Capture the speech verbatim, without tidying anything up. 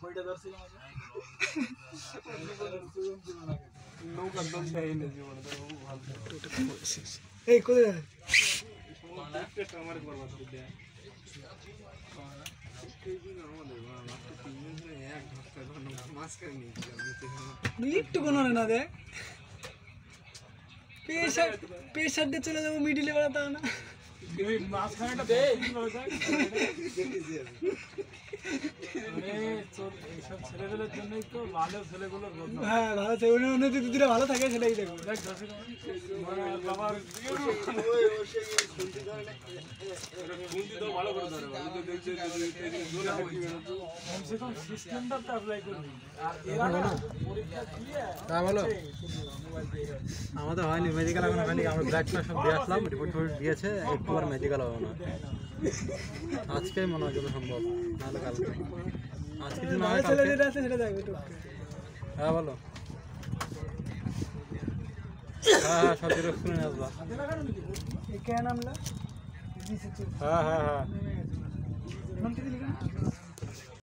এই কোথায় একটু কোনো না দেখ পেশার পেশার দিয়ে চলে যাবো মিডিলে বেড়াতে না হ্যাঁ ভালো ছেলে ভালো থাকে সেটাই দেখবো আমাদের হয়নি মেডিকেল এখন হয়নি আমরা ব্লাড সব দিয়ে আসলাম রিপোর্ট দিয়েছে একটু আর মেডিকেল হবে না আজকে মনে হয় যত সম্ভব নাহলে কালকে আজকে যদি না হয় কালকে হ্যাঁ বলো হ্যাঁ হ্যাঁ সব জেরক্স করে নিয়ে আসবা হ্যাঁ হ্যাঁ হ্যাঁ